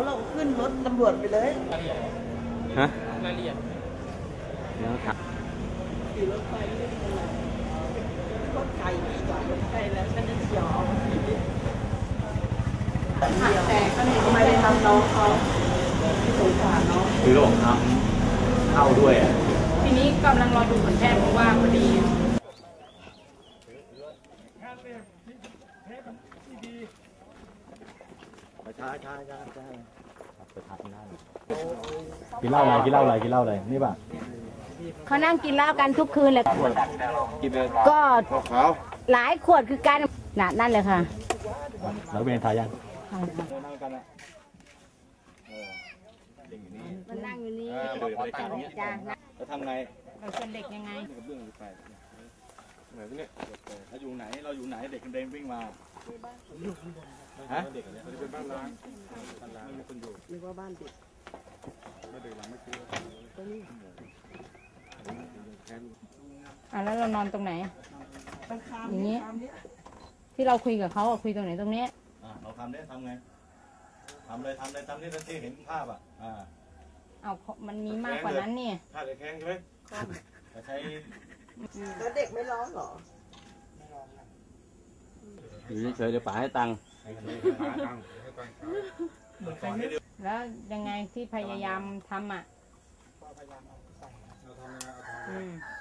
เราขึ้นรถตำรวจไปเลยฮะรายละเอียดเดี๋ยวครับขี่รถไฟไม่เป็นไรรถไกลรถไกลแล้วฉันจะเสียวเอาแต่ก็ไม่ได้ทำน้องเขาสงสารน้องคือโรคทำเข้าด้วยอ่ะทีนี้กำลังรอดูผลแพทย์เพราะว่าพอดีช้าไปทานได้กินเหล้าอะไรนี่ป่ะเขานั่งกินเหล้ากันทุกคืนเลยก็หลายขวดคือการนั่นเลยค่ะแล้วเป็นทายังมันนั่งอยู่นี่จ้าแล้วทำไงเราชวนเด็กยังไงเหมือนเนี่ยถ้าอยู่ไหนเราอยู่ไหนเด็กเดินวิ่งมาฮะเด็กเนี่ยเป็นบ้านล้างไม่มีคนอยู่หรือว่าบ้านเด็กไม่เด็กหลังไม่ซื้อแล้วเรานอนตรงไหนอย่างนี้ที่เราคุยกับเขาคุยตรงไหนตรงนี้เราทำไงทำเลยตามที่เห็นภาพเอามันมีมากกว่านั้นนี่ถ้าจะแข้งใช่ไหมจะใช้แล้วเด็กไม่ร้องหรออยู่เฉยๆเดี๋ยวป๋าให้ตังค์แล้วยังไงที่พยายามทำ